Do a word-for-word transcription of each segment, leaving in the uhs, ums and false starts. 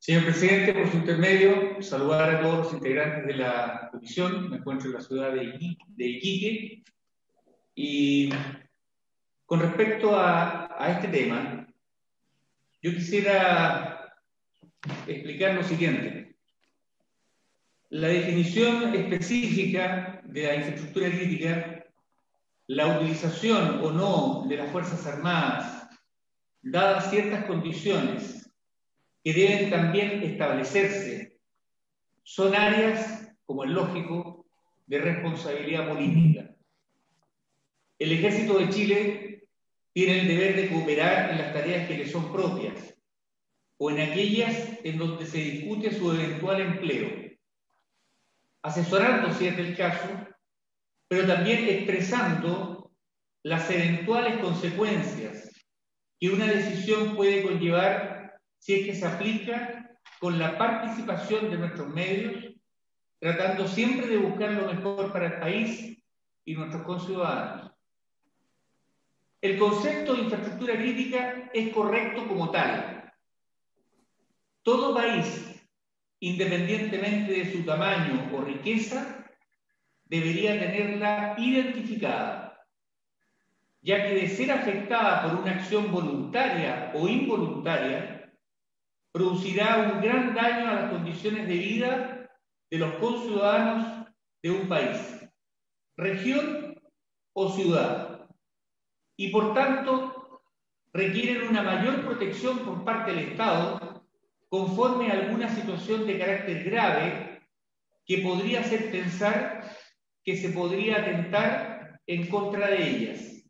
Señor presidente, por su intermedio, saludar a todos los integrantes de la comisión. Me encuentro en la ciudad de Iquique, de Iquique y con respecto a, a este tema, yo quisiera explicar lo siguiente. La definición específica de la infraestructura crítica, la utilización o no de las Fuerzas Armadas, dadas ciertas condiciones que deben también establecerse, son áreas, como es lógico, de responsabilidad política. El Ejército de Chile tiene el deber de cooperar en las tareas que le son propias o en aquellas en donde se discute su eventual empleo, asesorando si es el caso, pero también expresando las eventuales consecuencias que una decisión puede conllevar si es que se aplica con la participación de nuestros medios, tratando siempre de buscar lo mejor para el país y nuestros conciudadanos. El concepto de infraestructura crítica es correcto como tal. Todo país, independientemente de su tamaño o riqueza, debería tenerla identificada, ya que de ser afectada por una acción voluntaria o involuntaria, producirá un gran daño a las condiciones de vida de los conciudadanos de un país, región o ciudad, y por tanto requieren una mayor protección por parte del Estado conforme a alguna situación de carácter grave que podría hacer pensar que se podría atentar en contra de ellas.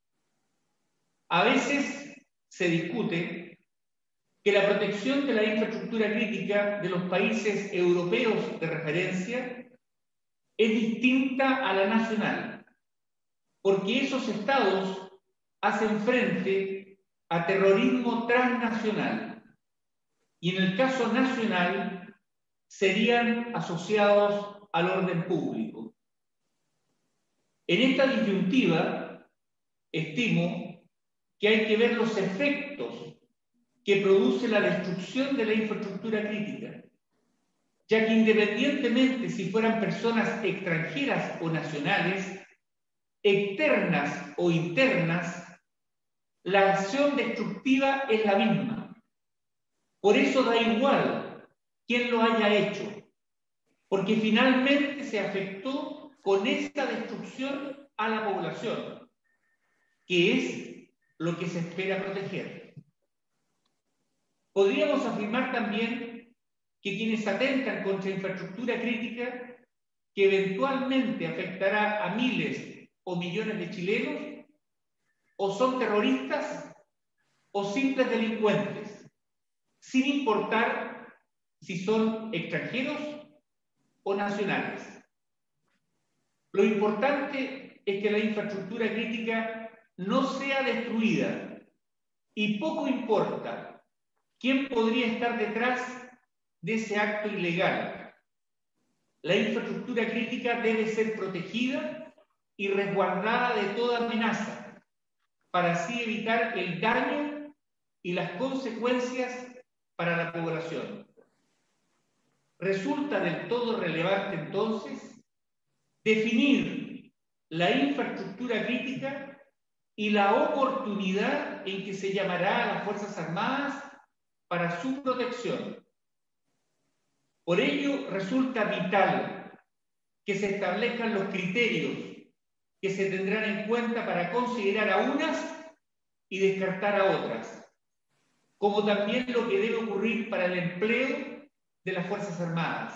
A veces se discute que la protección de la infraestructura crítica de los países europeos de referencia es distinta a la nacional, porque esos estados hacen frente a terrorismo transnacional y en el caso nacional serían asociados al orden público. En esta disyuntiva, estimo que hay que ver los efectos que produce la destrucción de la infraestructura crítica, ya que independientemente si fueran personas extranjeras o nacionales, externas o internas, la acción destructiva es la misma. Por eso da igual quién lo haya hecho, porque finalmente se afectó con esta destrucción a la población, que es lo que se espera proteger. Podríamos afirmar también que quienes atentan contra infraestructura crítica, que eventualmente afectará a miles o millones de chilenos, o son terroristas o simples delincuentes, sin importar si son extranjeros o nacionales. Lo importante es que la infraestructura crítica no sea destruida y poco importa ¿quién podría estar detrás de ese acto ilegal? La infraestructura crítica debe ser protegida y resguardada de toda amenaza, para así evitar el daño y las consecuencias para la población. Resulta del todo relevante entonces definir la infraestructura crítica y la oportunidad en que se llamará a las Fuerzas Armadas para su protección. Por ello, resulta vital que se establezcan los criterios que se tendrán en cuenta para considerar a unas y descartar a otras, como también lo que debe ocurrir para el empleo de las Fuerzas Armadas.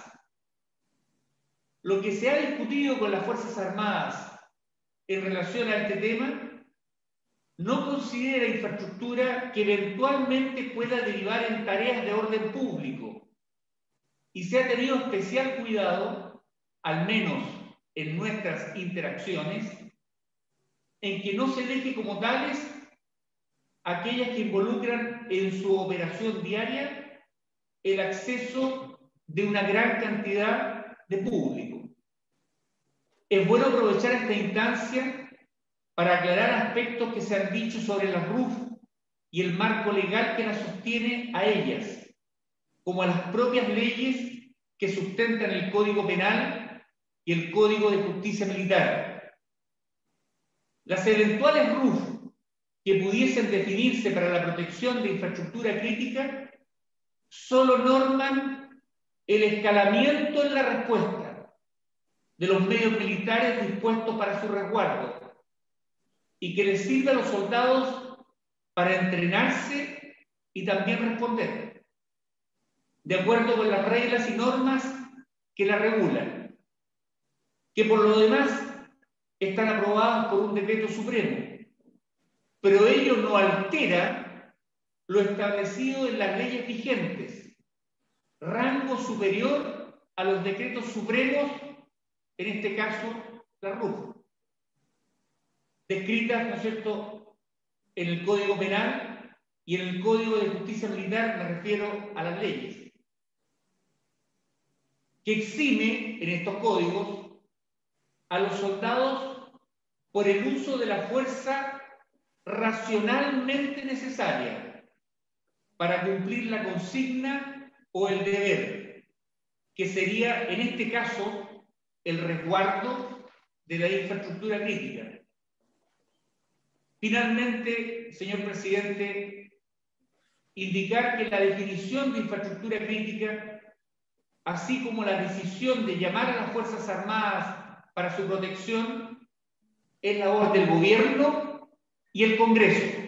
Lo que se ha discutido con las Fuerzas Armadas en relación a este tema no considera infraestructura que eventualmente pueda derivar en tareas de orden público y se ha tenido especial cuidado, al menos en nuestras interacciones, en que no se deje como tales aquellas que involucran en su operación diaria el acceso de una gran cantidad de público. Es bueno aprovechar esta instancia para aclarar aspectos que se han dicho sobre la R U F y el marco legal que las sostiene a ellas. como a las propias leyes que sustentan el Código Penal y el Código de Justicia Militar. Las eventuales R U F que pudiesen definirse para la protección de infraestructura crítica solo norman el escalamiento en la respuesta de los medios militares dispuestos para su resguardo y que les sirve a los soldados para entrenarse y también responder, de acuerdo con las reglas y normas que la regulan, que por lo demás están aprobadas por un decreto supremo, pero ello no altera lo establecido en las leyes vigentes, rango superior a los decretos supremos, en este caso la R U F, descritas, ¿no es cierto?, en el Código Penal y en el Código de Justicia Militar, me refiero a las leyes, que exime en estos códigos a los soldados por el uso de la fuerza racionalmente necesaria para cumplir la consigna o el deber, que sería en este caso el resguardo de la infraestructura crítica. Finalmente, señor presidente, indicar que la definición de infraestructura crítica, así como la decisión de llamar a las Fuerzas Armadas para su protección, es labor del gobierno y el Congreso.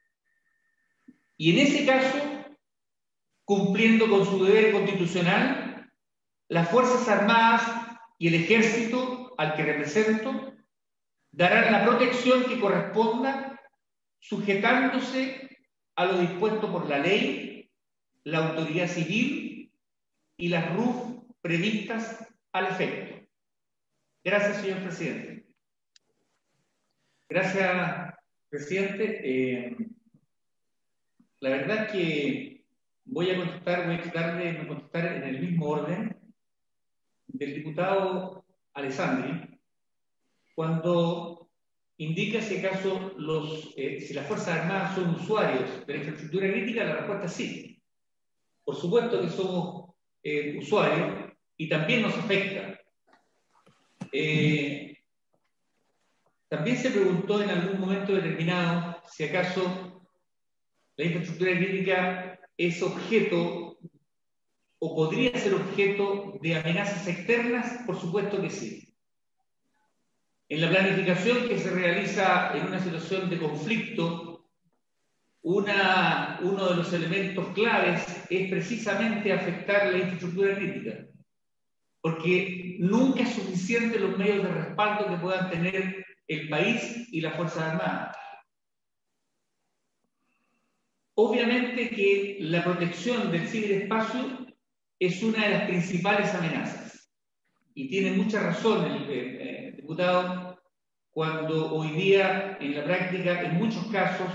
Y en ese caso, cumpliendo con su deber constitucional, las Fuerzas Armadas y el Ejército, al que represento, darán la protección que corresponda, sujetándose a lo dispuesto por la ley, la autoridad civil y las R U F previstas al efecto. Gracias, señor presidente. Gracias, presidente. Eh, la verdad es que voy a contestar, voy a tratar de contestar en el mismo orden del diputado Alessandri, cuando indica si acaso los, eh, si las Fuerzas Armadas son usuarios de la infraestructura crítica. La respuesta es sí. Por supuesto que somos eh, usuarios y también nos afecta. Eh, también se preguntó en algún momento determinado si acaso la infraestructura crítica es objeto o podría ser objeto de amenazas externas. Por supuesto que sí. En la planificación que se realiza en una situación de conflicto, una, uno de los elementos claves es precisamente afectar la infraestructura crítica, porque nunca es suficiente los medios de respaldo que puedan tener el país y las Fuerzas Armadas. Obviamente que la protección del ciberespacio es una de las principales amenazas, y tiene mucha razón el, el, el diputado cuando hoy día en la práctica, en muchos casos,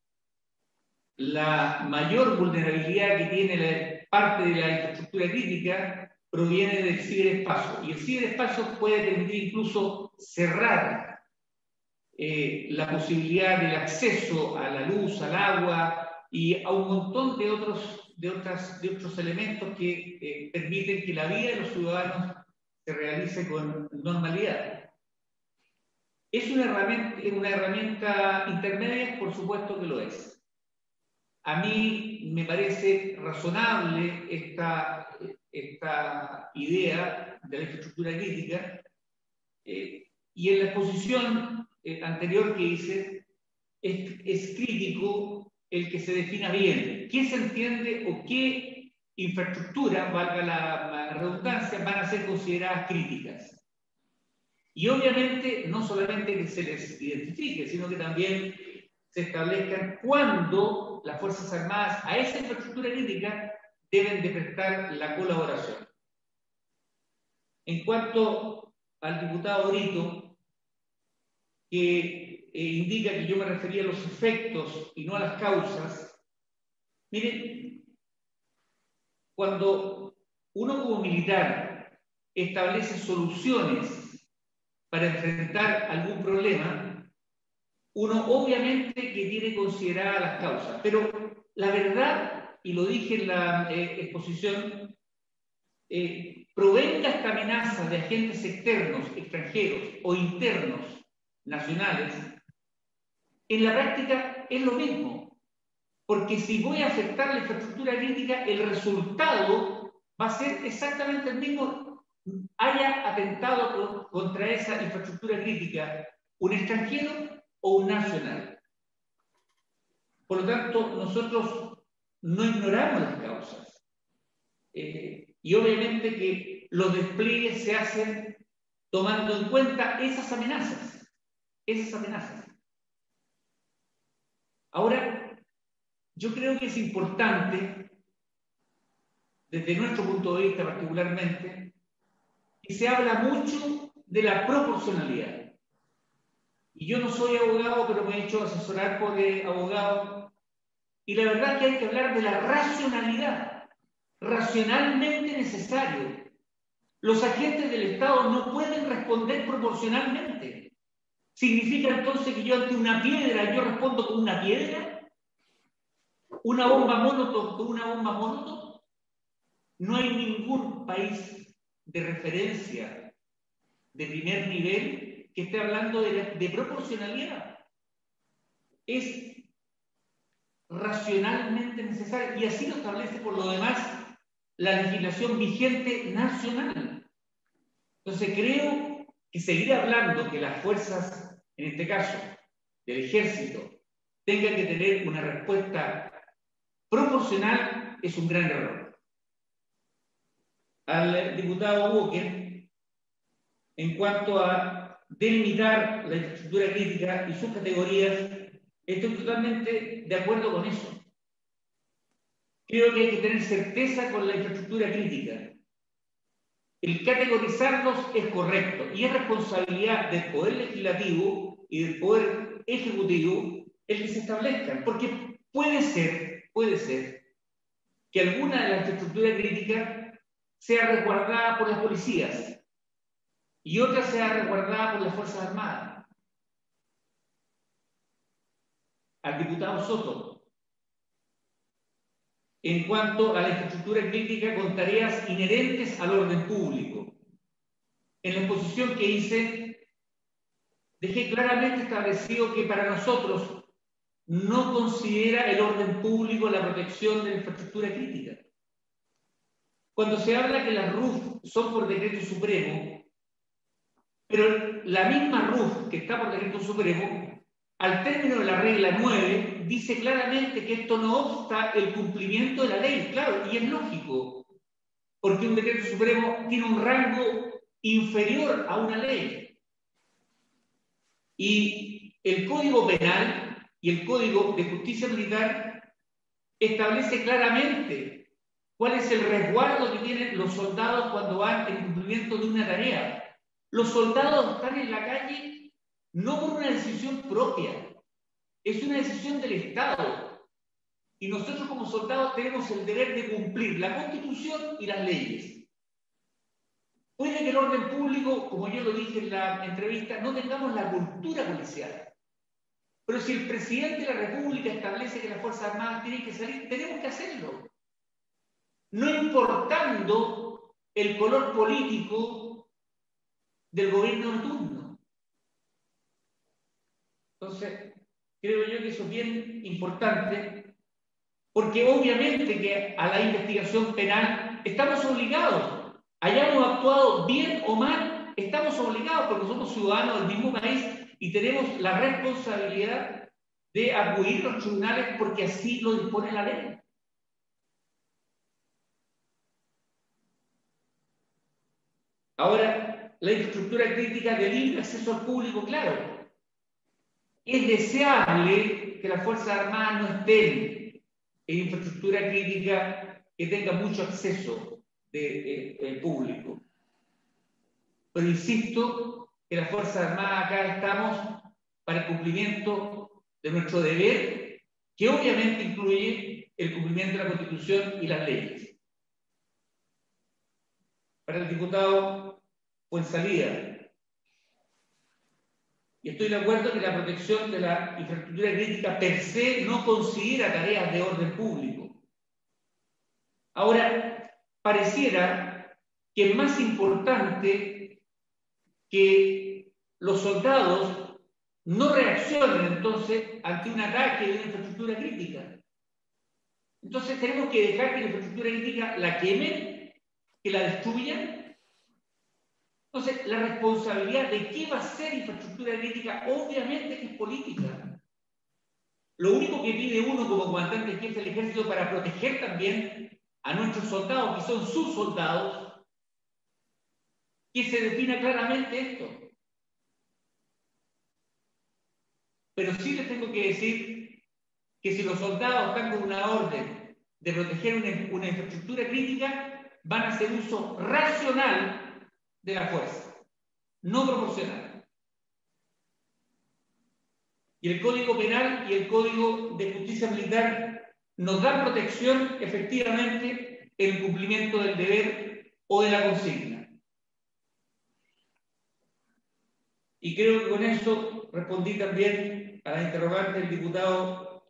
la mayor vulnerabilidad que tiene la parte de la infraestructura crítica proviene del ciberespacio, y el ciberespacio puede permitir incluso cerrar eh, la posibilidad del acceso a la luz, al agua y a un montón de otros, de otras, de otros elementos que eh, permiten que la vida de los ciudadanos se realice con normalidad. ¿Es una herramienta, una herramienta intermedia? Por supuesto que lo es. A mí me parece razonable esta, esta idea de la infraestructura crítica, eh, y en la exposición eh, anterior que hice es, es crítico el que se defina bien qué se entiende o qué infraestructura, valga la, la redundancia, van a ser consideradas críticas. Y obviamente no solamente que se les identifique, sino que también se establezcan cuándo las Fuerzas Armadas a esa infraestructura crítica deben de prestar la colaboración. En cuanto al diputado Brito, que eh, indica que yo me refería a los efectos y no a las causas, miren, cuando uno como militar establece soluciones para enfrentar algún problema, uno obviamente que tiene consideradas las causas, pero la verdad y lo dije en la eh, exposición, eh, provenga esta amenaza de agentes externos, extranjeros o internos, nacionales, en la práctica es lo mismo. Porque si voy a afectar la infraestructura crítica, el resultado va a ser exactamente el mismo, haya atentado contra esa infraestructura crítica un extranjero o un nacional. Por lo tanto, nosotros no ignoramos las causas. Eh, y obviamente que los despliegues se hacen tomando en cuenta esas amenazas. Esas amenazas. Ahora, yo creo que es importante, desde nuestro punto de vista particularmente, que se habla mucho de la proporcionalidad. Y yo no soy abogado, pero me he hecho asesorar por eh, abogados. Y la verdad es que hay que hablar de la racionalidad, racionalmente necesario. Los agentes del Estado no pueden responder proporcionalmente. ¿Significa entonces que yo ante una piedra, yo respondo con una piedra? ¿Una bomba molotov con una bomba molotov? No hay ningún país de referencia de primer nivel que esté hablando de, de proporcionalidad. Es racionalmente necesario y así lo establece por lo demás la legislación vigente nacional. Entonces creo que seguir hablando que las fuerzas, en este caso del ejército, tengan que tener una respuesta proporcional es un gran error. Al diputado Walker, en cuanto a delimitar la infraestructura crítica y sus categorías, estoy totalmente de acuerdo con eso. Creo que hay que tener certeza con la infraestructura crítica. El categorizarlos es correcto y es responsabilidad del Poder Legislativo y del Poder Ejecutivo el que se establezcan, porque puede ser, puede ser que alguna de la infraestructura crítica sea resguardada por las policías y otra sea resguardada por las Fuerzas Armadas. Al diputado Soto, en cuanto a la infraestructura crítica con tareas inherentes al orden público. En la exposición que hice, dejé claramente establecido que para nosotros no considera el orden público la protección de la infraestructura crítica. Cuando se habla que las R U F son por decreto supremo, pero la misma R U F que está por decreto supremo, al término de la regla nueve, dice claramente que esto no obsta el cumplimiento de la ley. Claro, y es lógico, porque un decreto supremo tiene un rango inferior a una ley. Y el Código Penal y el Código de Justicia Militar establece claramente cuál es el resguardo que tienen los soldados cuando van en cumplimiento de una tarea. Los soldados están en la calle no por una decisión propia, es una decisión del Estado. Y nosotros como soldados tenemos el deber de cumplir la Constitución y las leyes. Puede que el orden público, como yo lo dije en la entrevista, no tengamos la cultura policial. Pero si el presidente de la República establece que las Fuerzas Armadas tienen que salir, tenemos que hacerlo. No importando el color político del gobierno de turno. Entonces, creo yo que eso es bien importante, porque obviamente que a la investigación penal estamos obligados. Hayamos actuado bien o mal, estamos obligados porque somos ciudadanos del mismo país y tenemos la responsabilidad de acudir a los tribunales porque así lo dispone la ley. Ahora, la infraestructura crítica de libre acceso al público, claro. Es deseable que las Fuerzas Armadas no estén en infraestructura crítica que tenga mucho acceso de, de, de público. Pero insisto que las Fuerzas Armadas acá estamos para el cumplimiento de nuestro deber, que obviamente incluye el cumplimiento de la Constitución y las leyes. Para el diputado Fuenzalida, y estoy de acuerdo que la protección de la infraestructura crítica per se no considera tareas de orden público. Ahora, pareciera que es más importante que los soldados no reaccionen entonces ante un ataque de una infraestructura crítica. Entonces tenemos que dejar que la infraestructura crítica la quemen, que la destruyan. Entonces, la responsabilidad de qué va a ser infraestructura crítica, obviamente que es política. Lo único que pide uno como comandante jefe del ejército para proteger también a nuestros soldados, que son sus soldados, que se defina claramente esto. Pero sí les tengo que decir que si los soldados están con una orden de proteger una, una infraestructura crítica, van a hacer uso racional de la fuerza, no proporcional. Y el Código Penal y el Código de Justicia Militar nos dan protección efectivamente en el cumplimiento del deber o de la consigna. Y creo que con eso respondí también a la interrogante del diputado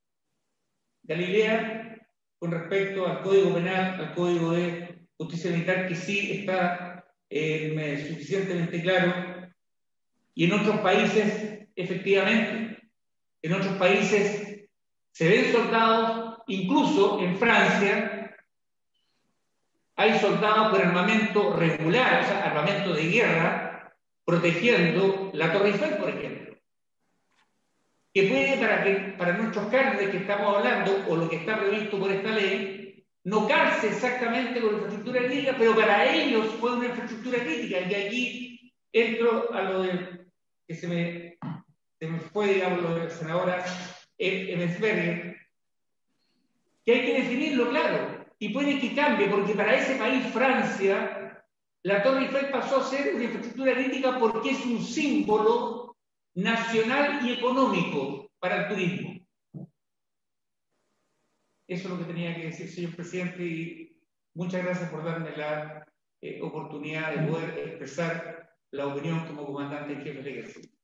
Galilea con respecto al Código Penal, al Código de Justicia Militar, que sí está eh, suficientemente claro. Y en otros países, efectivamente, en otros países se ven soldados, incluso en Francia, hay soldados con armamento regular, o sea, armamento de guerra, protegiendo la Torre Eiffel, por ejemplo. Que puede, para, que, para nuestros cárceles que estamos hablando, o lo que está previsto por esta ley, no calce exactamente con la infraestructura crítica, pero para ellos fue una infraestructura crítica. Y aquí entro a lo de, que se me, se me fue, digamos, lo de la senadora Emmensberger, que hay que definirlo claro. Y puede que cambie, porque para ese país, Francia, la Torre Eiffel pasó a ser una infraestructura crítica porque es un símbolo nacional y económico para el turismo. Eso es lo que tenía que decir, señor presidente, y muchas gracias por darme la eh, oportunidad de poder expresar la opinión como comandante en jefe del ejército.